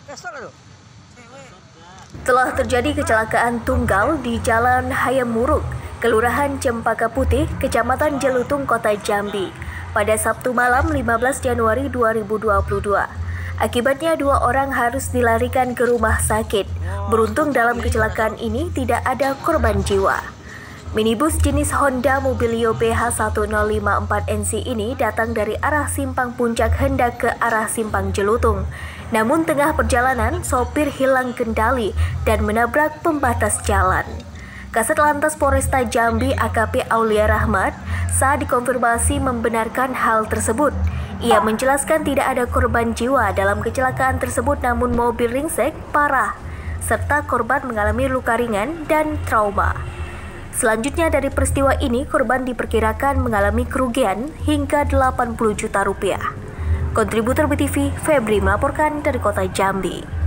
Telah terjadi kecelakaan tunggal di Jalan Hayam Muruk, Kelurahan Cempaka Putih, Kecamatan Jelutung, Kota Jambi, pada Sabtu malam 15 Januari 2022. Akibatnya 2 orang harus dilarikan ke rumah sakit. Beruntung dalam kecelakaan ini tidak ada korban jiwa. Minibus jenis Honda Mobilio PH1054NC ini datang dari arah Simpang Puncak hendak ke arah Simpang Jelutung. Namun tengah perjalanan, sopir hilang kendali dan menabrak pembatas jalan. Kasat Lantas Polresta Jambi AKP Aulia Rahmat saat dikonfirmasi membenarkan hal tersebut. Ia menjelaskan tidak ada korban jiwa dalam kecelakaan tersebut, namun mobil ringsek parah serta korban mengalami luka ringan dan trauma. Selanjutnya dari peristiwa ini, korban diperkirakan mengalami kerugian hingga 80 juta rupiah. Kontributor BTV, Febri melaporkan dari Kota Jambi.